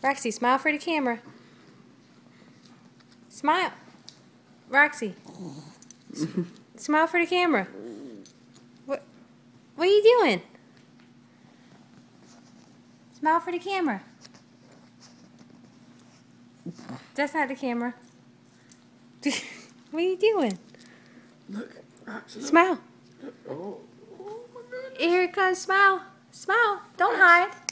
Roxie, smile for the camera. Smile. Roxie. Smile for the camera. What are you doing? Smile for the camera. That's not the camera. What are you doing? Look, Roxie, look. Smile. Oh my goodness. Here it comes. Smile. Smile. Don't hide.